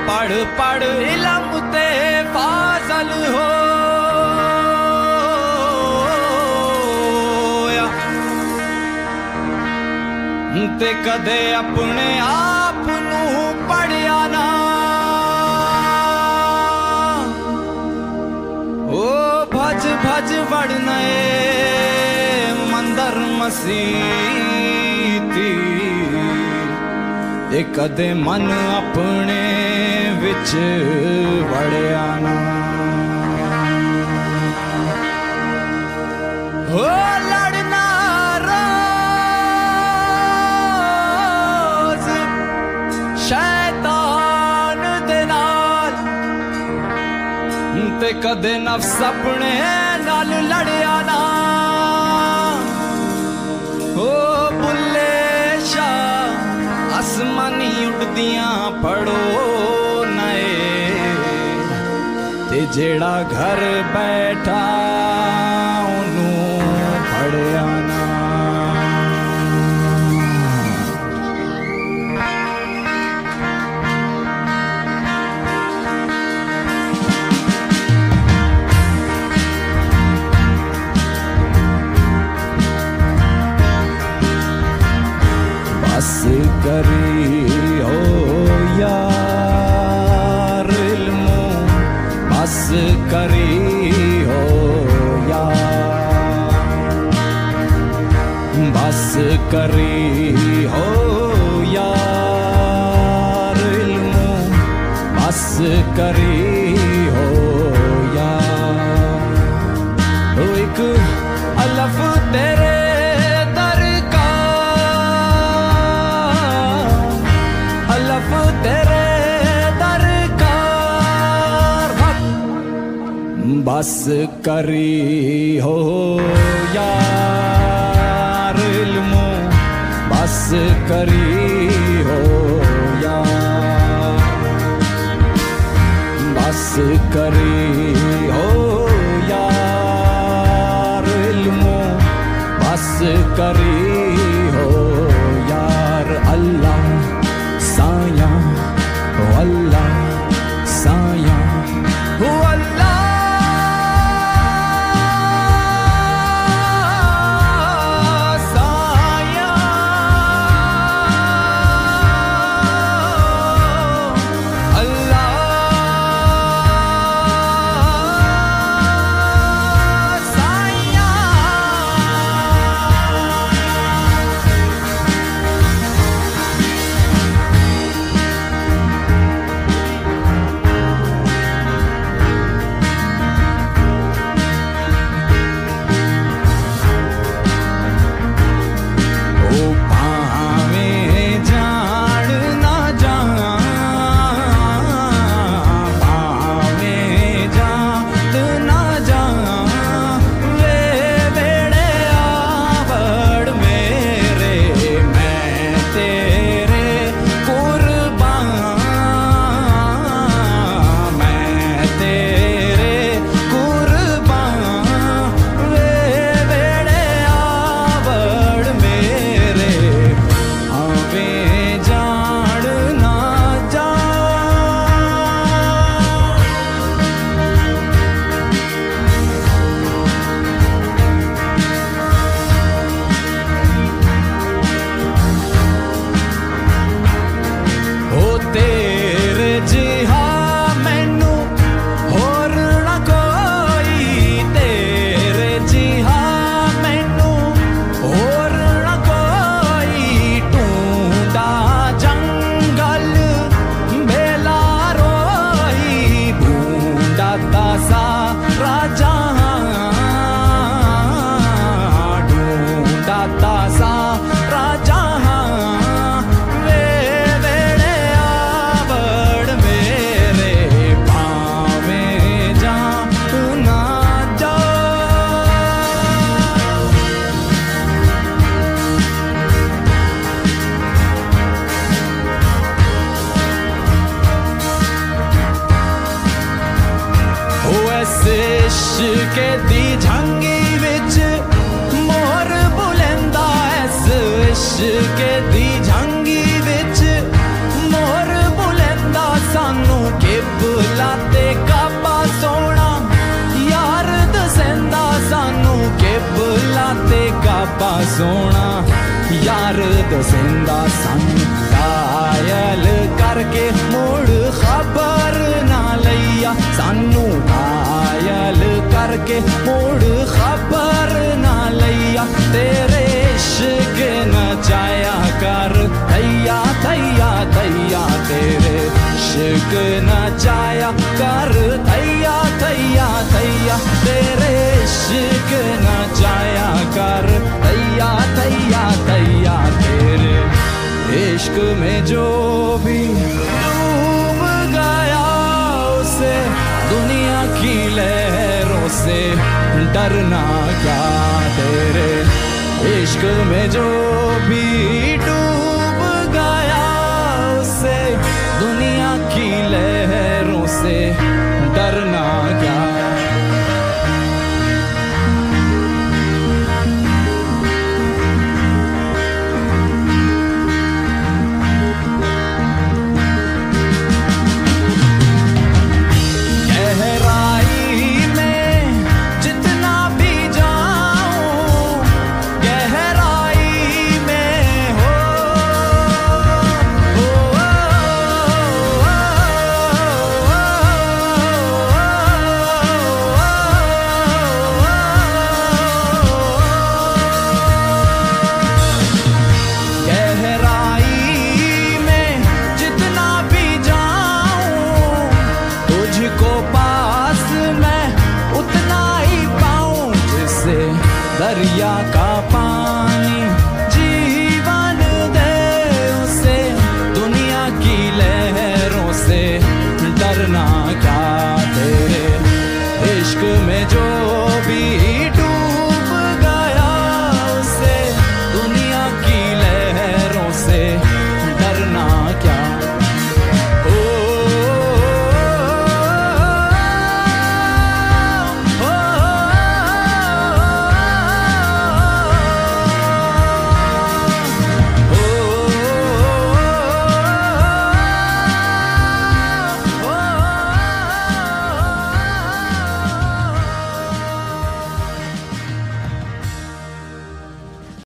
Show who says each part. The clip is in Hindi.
Speaker 1: पढ़ पढ़ इल्म ते फाज़ल हो ते कदे अपने आप नू पढ़िया ना ओ भज भज वड़ने मंदर मसीती ते कदे मन अपने विच वड़िया ना हो लड़ना रोज शैतान दे नाल ते कदे नफ्स अपने नाल लड़िया ना हो बुल्ले शाह आसमानी उड़दियां पढ़ो नए ते जेड़ा घर बैठा ओनू पढ़िया ना बस करी हो यार इल्मो बस करी हो यार बस करी हो यार इल्मो बस करी हो यार तो एक अलफ तेरे बस करी हो यार इल्मो बस करी हो यार बस करी हो यार इल्मो बस करी हो यार अल्लाह साया हो अल्लाह साया हो अल्लाह इश्क दी झंगी विच मोर बुलंदा ऐस इश्क दी झंगी विच मोर बुलंदा सानू सोना यार दसेंदा सानू घायल करके मुड़ खबर ना लैया सानू घायल करके मुड़ खबर ना लैया तेरे इश्क नचाया कर थैया थैया थैया तेरे इश्क नचाया कर थैया थैया थैया तेरे इश्क नचाया कर थैया थैया थैया तेरे इश्क में जो भी डूब गया उसे दुनिया की लहरों से डरना क्या तेरे इश्क में जो भी